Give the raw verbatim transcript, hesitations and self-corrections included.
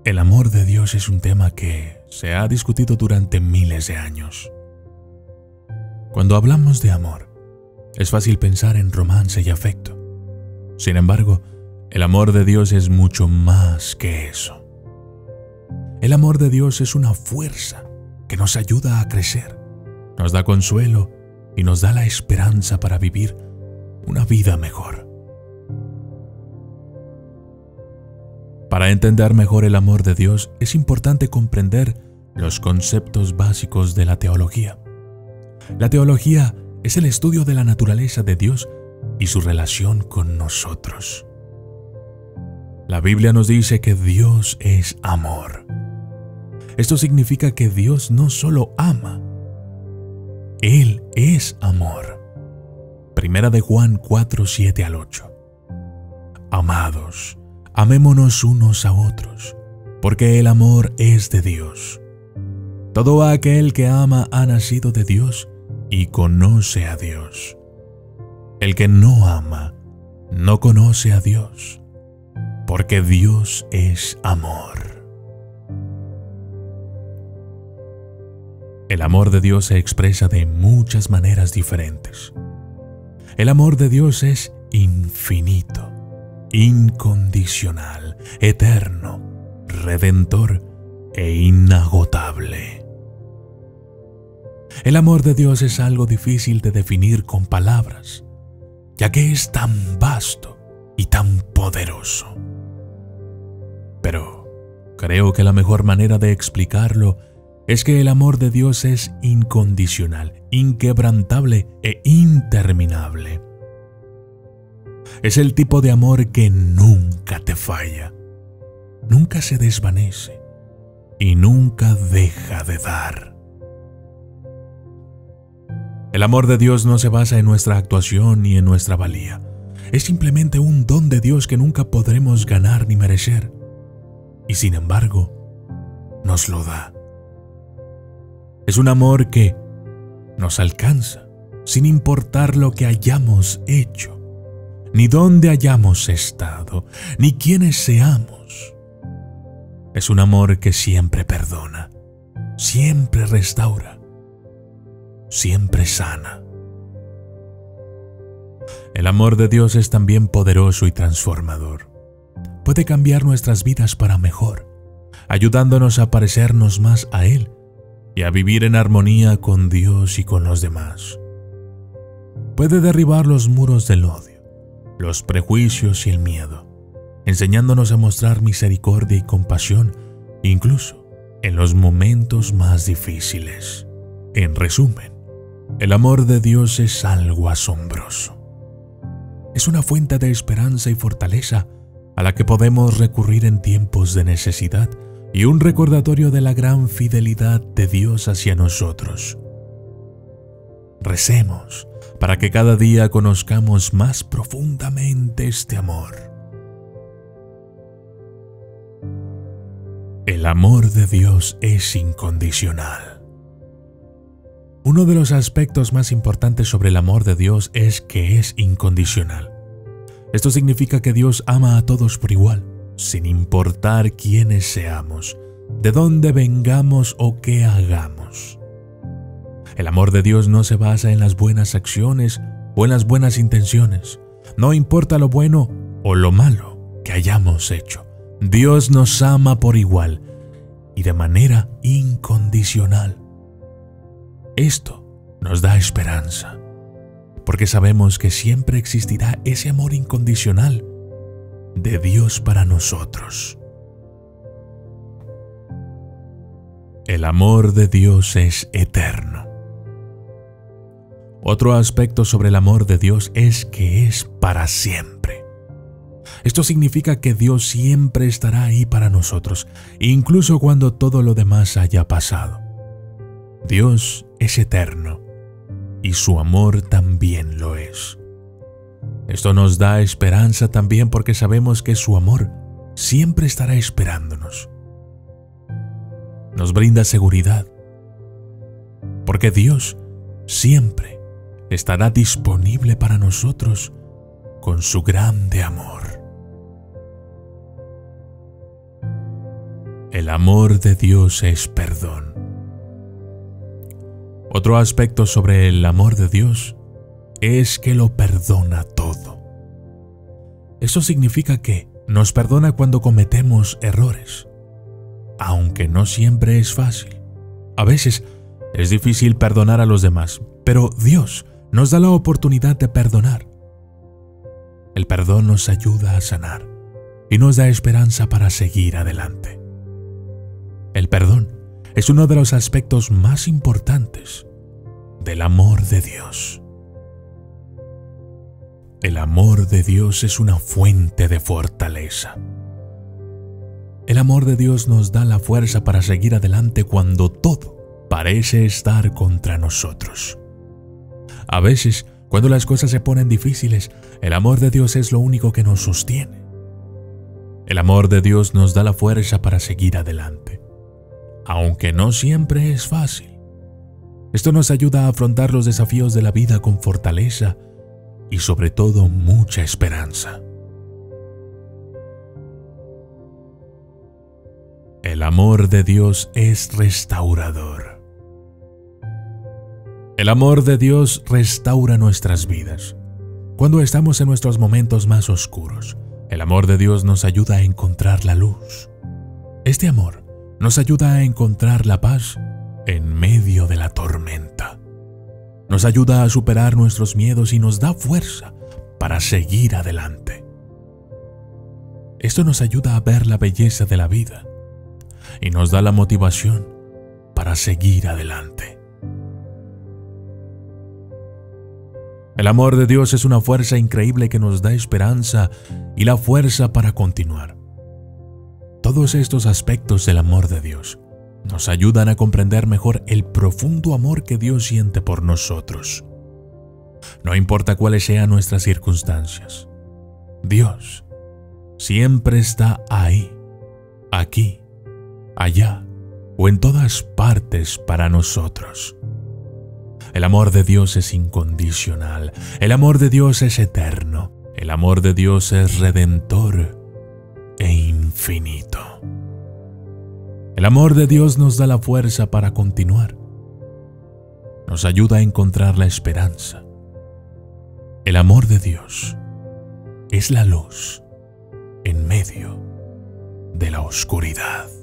El amor de Dios es un tema que se ha discutido durante miles de años. Cuando hablamos de amor, es fácil pensar en romance y afecto. Sin embargo, el amor de Dios es mucho más que eso. El amor de Dios es una fuerza que nos ayuda a crecer, nos da consuelo y nos da la esperanza para vivir una vida mejor. Para entender mejor el amor de Dios, es importante comprender los conceptos básicos de la teología. La teología es el estudio de la naturaleza de Dios y su relación con nosotros. La Biblia nos dice que Dios es amor. Esto significa que Dios no solo ama, Él es amor. Primera de Juan cuatro, siete al ocho. Amados, amémonos unos a otros, porque el amor es de Dios. Todo aquel que ama ha nacido de Dios y conoce a Dios. El que no ama no conoce a Dios, porque Dios es amor. El amor de Dios se expresa de muchas maneras diferentes. El amor de Dios es infinito, incondicional, eterno, redentor e inagotable. El amor de Dios es algo difícil de definir con palabras, ya que es tan vasto y tan poderoso. Pero creo que la mejor manera de explicarlo es que el amor de Dios es incondicional, inquebrantable e interminable. Es el tipo de amor que nunca te falla, nunca se desvanece y nunca deja de dar. El amor de Dios no se basa en nuestra actuación ni en nuestra valía. Es simplemente un don de Dios que nunca podremos ganar ni merecer. Y sin embargo, nos lo da. Es un amor que nos alcanza sin importar lo que hayamos hecho, ni dónde hayamos estado, ni quiénes seamos. Es un amor que siempre perdona, siempre restaura, siempre sana. El amor de Dios es también poderoso y transformador. Puede cambiar nuestras vidas para mejor, ayudándonos a parecernos más a Él y a vivir en armonía con Dios y con los demás. Puede derribar los muros del odio, los prejuicios y el miedo, enseñándonos a mostrar misericordia y compasión, incluso en los momentos más difíciles. En resumen, el amor de Dios es algo asombroso. Es una fuente de esperanza y fortaleza a la que podemos recurrir en tiempos de necesidad y un recordatorio de la gran fidelidad de Dios hacia nosotros. Recemos para que cada día conozcamos más profundamente este amor. El amor de Dios es incondicional. Uno de los aspectos más importantes sobre el amor de Dios es que es incondicional. Esto significa que Dios ama a todos por igual, sin importar quiénes seamos, de dónde vengamos o qué hagamos. El amor de Dios no se basa en las buenas acciones o en las buenas intenciones. No importa lo bueno o lo malo que hayamos hecho. Dios nos ama por igual y de manera incondicional. Esto nos da esperanza, porque sabemos que siempre existirá ese amor incondicional de Dios para nosotros. El amor de Dios es eterno. Otro aspecto sobre el amor de Dios es que es para siempre. Esto significa que Dios siempre estará ahí para nosotros, incluso cuando todo lo demás haya pasado. Dios es eterno y su amor también lo es. Esto nos da esperanza también porque sabemos que su amor siempre estará esperándonos. Nos brinda seguridad, porque Dios siempre estará disponible para nosotros con su grande amor. El amor de Dios es perdón. Otro aspecto sobre el amor de Dios es que lo perdona todo. Eso significa que nos perdona cuando cometemos errores, aunque no siempre es fácil. A veces es difícil perdonar a los demás, pero Dios nos da la oportunidad de perdonar. El perdón nos ayuda a sanar y nos da esperanza para seguir adelante. El perdón es uno de los aspectos más importantes del amor de Dios. El amor de Dios es una fuente de fortaleza. El amor de Dios nos da la fuerza para seguir adelante cuando todo parece estar contra nosotros. A veces, cuando las cosas se ponen difíciles, el amor de Dios es lo único que nos sostiene. El amor de Dios nos da la fuerza para seguir adelante, aunque no siempre es fácil. Esto nos ayuda a afrontar los desafíos de la vida con fortaleza y sobre todo mucha esperanza. El amor de Dios es restaurador. El amor de Dios restaura nuestras vidas. Cuando estamos en nuestros momentos más oscuros, el amor de Dios nos ayuda a encontrar la luz. Este amor nos ayuda a encontrar la paz en medio de la tormenta. Nos ayuda a superar nuestros miedos y nos da fuerza para seguir adelante. Esto nos ayuda a ver la belleza de la vida y nos da la motivación para seguir adelante. El amor de Dios es una fuerza increíble que nos da esperanza y la fuerza para continuar. Todos estos aspectos del amor de Dios nos ayudan a comprender mejor el profundo amor que Dios siente por nosotros. No importa cuáles sean nuestras circunstancias, Dios siempre está ahí, aquí, allá o en todas partes para nosotros. El amor de Dios es incondicional, el amor de Dios es eterno, el amor de Dios es redentor e infinito. El amor de Dios nos da la fuerza para continuar. Nos ayuda a encontrar la esperanza. El amor de Dios es la luz en medio de la oscuridad.